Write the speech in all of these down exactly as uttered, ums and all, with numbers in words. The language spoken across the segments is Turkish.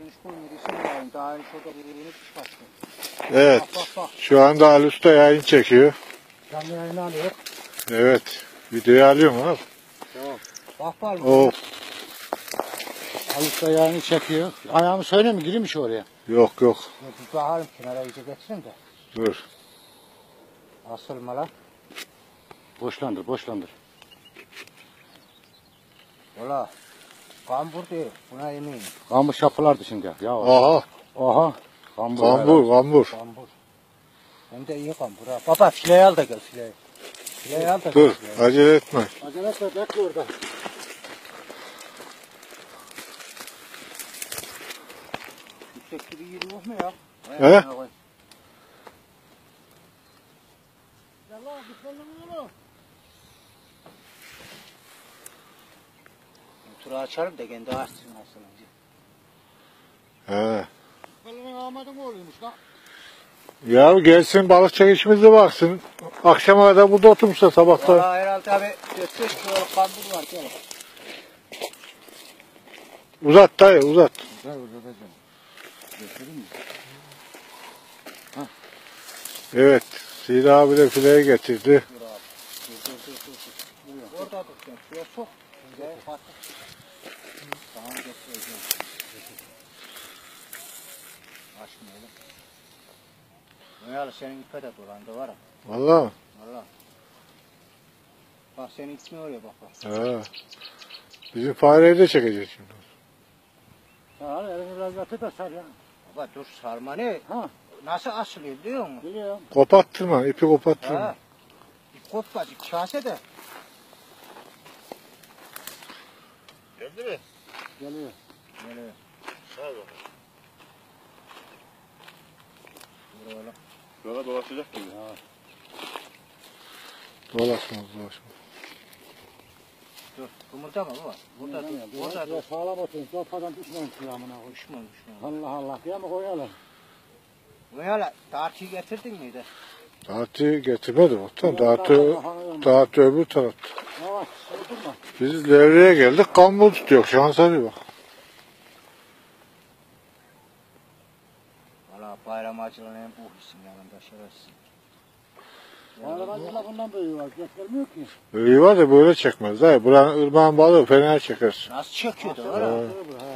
Evet. Şu anda Ali Usta yayın çekiyor. Canlı yayını alıyor. Evet. Videoyu alıyorum abi. Tamam. Bak bak. O. Ali Usta yayını çekiyor. Ayağımı söyle mi? Gireyim mi şu oraya? Yok yok. Bir bakalım kenara iyice getirin de. Dur. Asılma lan. Boşlandır, boşlandır. Ola. Kambur değil. Buna eminim. Kambur şapılardı şimdi. Ya. Aha. Aha. Kambur. Kambur, kambur. Kambur. Hem de iyi kambur ha. Baba fileyi al da gel fileyi. Fileyi al da gel. Dur. Fileyi. Acele etme. Acele etme. Bekle orada. Yüksek gibi yeri yok mu ya? He? Gel lan bir oğlum. Turu açarım da kendi açsın aslında. He. Balının amadı mı oluyormuş lan? Ya gelsin balık çekişimize baksın. Akşama kadar burada oturmuşlar sabahta. Valla herhalde abi dört beş kiloluk kambur var. Gel. Uzat dayı uzat. Gel uzatacağım. Göstereyim mi? Ha. Evet. Sida abi de fileye getirdi. Dur abi. Dur dur dur dur. Orada dur sen. Şuraya sok. Gel patla. Tamam getireceğim. Açmayalım. Noyalı senin ipe de dolandı var ha. Valla. Valla. Bak senin ismi oraya bak bak. He. Bizim fareyi de çekeceğiz şimdi. Sar elini biraz yatır da sar ya. Baba dur sarma ne? Ha. Nasıl asılıyor biliyor musun? Biliyorum. Kopattırma, ipi kopattırma. Ha. İp kopmadı, kase de. Geldi mi? Geliyor. Geliyor. Sağ ol. Böyle. Yola dolaşacak gibi. Ha. Dolaşmaz dolaşmaz. Dur, kımıldama baba. Burada dur, burada dur. Sağlam oturun, sopadan düşmeyin silahına. Düşman, düşman. Allah Allah, diye mi koyalım? Koyalım, tartıyı getirdin miydi? Dağıtı getirmedi muhtemelen. Dağıtı, dağıtı öbür tarafta. Yavaş, oturma. Biz devreye geldik, kambur tutuyor. Şansa bir bak. Valla bayram acılan en bu isim yanında şerefsiz. Bayram acılan bundan büyüğü var, göstermiyor ki. İyi var da böyle çekmez. Dayı. Buranın ırmağın balığı fena çeker. Nasıl çekiyordu? Ha. Ha.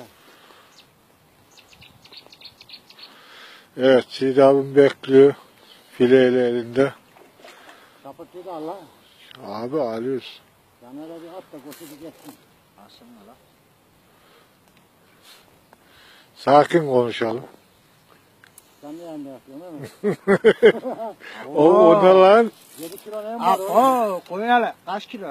Evet, Sida abim bekliyor. Fileyle elinde. Kapıtı da Allah. Abi alıyoruz. Yanlara bir at da koşup geçsin. Asıl mı lan? Sakin konuşalım. Sen de yanında yapıyorsun değil mi? o, o ne lan? yedi kilo ne var o? Oo, koyun kaç kilo?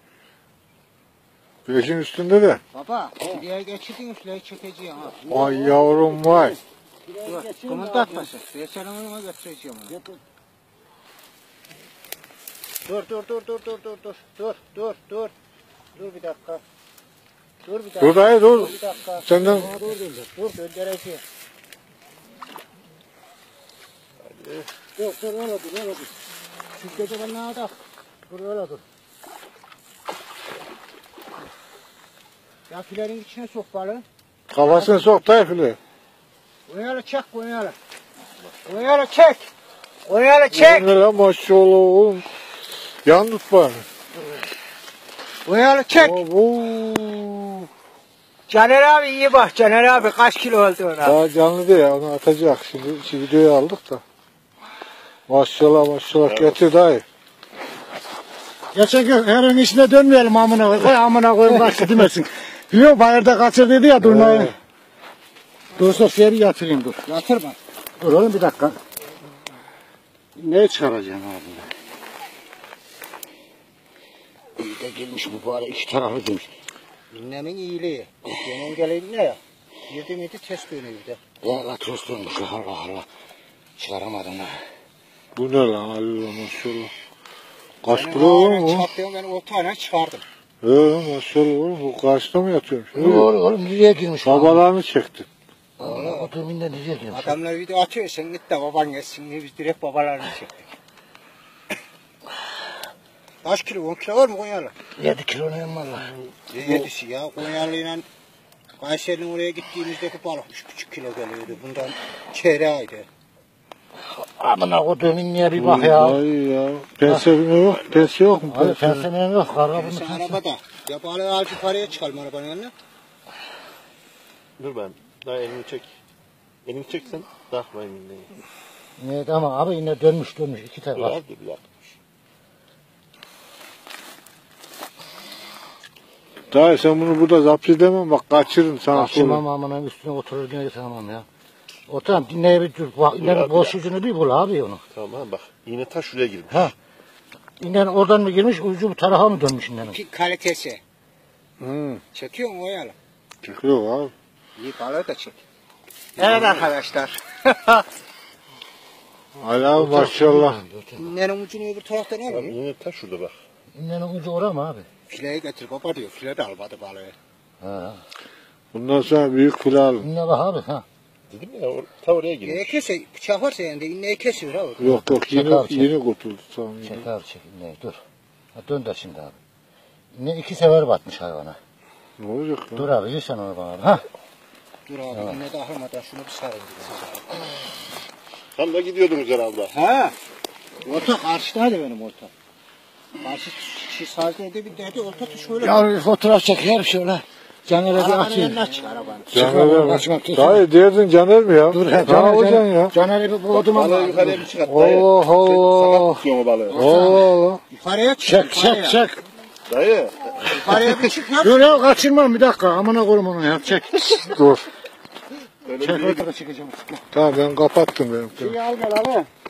Beşin üstünde de. Baba, şuraya geçirdin, şuraya çekeceğim ha. Ay yavrum vay. Dur, kımıldatmasın. Ben senin önüme götüreceğim onu. Dur, dur, dur, dur, dur, dur, dur, dur, dur, dur. Dur bir dakika. Dur bir dakika. Dur dayı dur. Dur bir dakika. Senden... Dur, dur, dur, dur, döndüreceğim. Dur, dur, öyle dur, öyle dur. Şu gece ben ne adak? Dur, öyle dur. Ya filerin içine sok balığı. Kafasını sok dayı file. Koyalı çek, koyalı. Koyalı çek. Koyalı çek. Ne lan maşallah oğlum. Yan tut bana. Koyalı çek. Oo. Caner abi iyi bak. Caner abi kaç kilo oldu ona? Daha canlı değil ya, onu atacak. Şimdi şu videoyu aldık da. Maşallah maşallah getir dayı. Geçen gün herinin içine dönmeyelim amına koy. Koy amına koyun kaçtı demesin. Yok bayırda kaçırdıydı ya durnayı. Dursa seri yatırayım dur. Yatırma. Dur oğlum bir dakika. Ne çıkaracağım abi? İyi de girmiş bu bari iki tarafı demiş. İnnemin iyiliği. Senin gelin ne ya? Yedi miydi test dönüyor bir de. Ya la test dönmüş Allah Allah. Çıkaramadım ha. Bu ne lan Allah maşallah. Kaç kilo oğlum bu? Çatlıyor ben o tane çıkardım. He maşallah oğlum bu karşıda mı yatıyormuş? Oğlum oğlum nereye girmiş? Babalarını çekti. Allah oturumunda nereye girmiş? Adamlar video atıyor sen git de baban gelsin diye biz direkt babalarını çektik. Kaç kilo? on kilo var mı Konyalı? yedi kilo neyim valla. Yedisi ya Konyalı'yla Kayseri'nin oraya gittiğimizdeki balık üç buçuk kilo geliyordu. Bundan çeyreğiydi. Amına koduğum inniye bir bak ya. Ay ya. Pense yok. Pense yok mu? Abi Pense. personel yok. Karga bunu Sen pense. arabada. Ya balığı al yukarıya çıkalım arabanın yanına. Dur ben. Daha elini çek. Elini çeksen takma eminle. Evet ama abi yine dönmüş dönmüş. iki Dur tane var. az dur bir dakika. Dayı sen bunu burada zapt edemem bak kaçırırım sana Akşama sonra. amına üstüne oturur yine tamam ya. Oturam dinleye bir dur. Bak inenin abi boş ya. ucunu bir bul abi onu. Tamam bak. Yine ta şuraya girmiş. Ha. İnen oradan mı girmiş ucu bu tarafa mı dönmüş inenin? Ki kalitesi. Hı. Çekiyor mu oyalı? Çıkıyor abi. İyi balığı da çek. Evet arkadaşlar. Hala maşallah. İnnenin ucunu öbür taraftan Bak, al. yine ta şurada bak. İnenin ucu oraya mı abi? Fileyi getir baba diyor. File de almadı balığı. Ha. Bundan sonra büyük file alın. İnne bak abi ha. Dedim ya or ta oraya İneği girmiş. kese, bıçak varsa yanında inneyi kesiyor abi. Yok yok yeni, Çek abi, çek. yeni kurtuldu tamam. Çek abi çek inneyi dur. Ha, dön de şimdi abi. İnne iki sefer batmış hayvana. Ne olacak ya? Dur abi yürü sen onu bana abi. Ha. Dur abi Tamam. inne de ahırmadan şunu bir sarın. Tam da gidiyordunuz herhalde. Ha. Orta karşıdaydı benim orta. Karşı şey sahilde bir dedi orta tuş şöyle. Ya bir fotoğraf çeker şöyle. Caner'e bir Arabanın atayım. yanına çık arabanın. Caner Kaçma, mi? kaçma. Dayı derdin Caner mi ya? Dur he Ne Caner, yapacaksın Caner, ya? Caner'e bir boğduma Balığı bak. yukarıya bir çıkart dayı. Allah Allah. Sakat tutuyor o balığı. Allah Allah. Yukarıya çık. Çek yukarıya. çek çek. Dayı. Yukarıya bir çık yap. Dur ya kaçırmam bir dakika. Amına koyayım onu ya. Çek. Dur. Öyle Çek bir ortada çekeceğim. Tamam ben kapattım benimkini. İyi al gel abi.